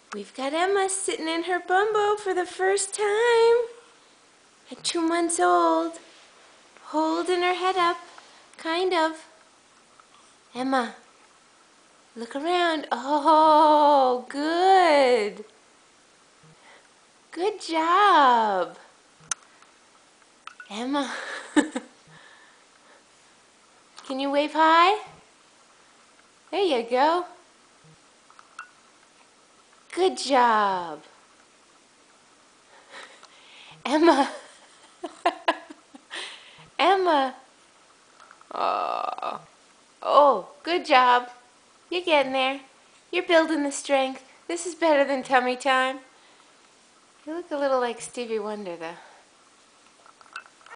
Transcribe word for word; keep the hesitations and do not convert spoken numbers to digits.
We've got Emma sitting in her Bumbo for the first time. At two months old. Holding her head up. Kind of. Emma, look around. Oh, good. Good job. Emma. Can you wave hi? There you go. Good job. Emma. Emma. Oh. Oh, good job. You're getting there. You're building the strength. This is better than tummy time. You look a little like Stevie Wonder, though.